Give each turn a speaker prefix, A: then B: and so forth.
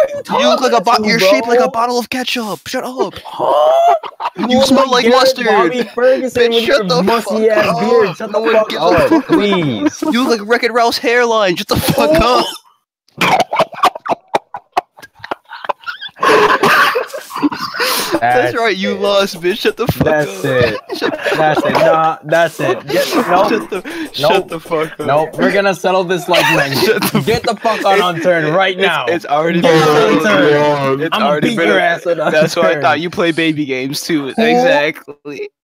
A: you
B: You
A: talking
B: look like a
A: to,
B: you're
A: bro?
B: shaped like a bottle of ketchup. Shut up. You
A: look
B: smell like
A: Garrett
B: mustard.
A: Bobby Ferguson
B: Bitch,
A: with
B: shut
A: your
B: the
A: musty
B: fuck
A: ass
B: up.
A: beard. Shut
B: No
A: the
B: one
A: fuck
B: gives a
A: up,
B: fuck.
A: please.
B: You look like Wreck-It Ralph's hairline. Shut the fuck up. That's right, you lost, bitch. Shut the fuck
A: That's
B: up.
A: it. That's it. Nah, that's it.
B: Shut the fuck up.
A: Nope. We're gonna settle this like men. Get the fuck on Unturned right now.
B: It's already
A: Get
B: been
A: on Unturned.
B: It's
A: I'm gonna
B: already
A: beat
B: been
A: your ass on Unturned.
B: That's why I thought you play baby games too. Exactly.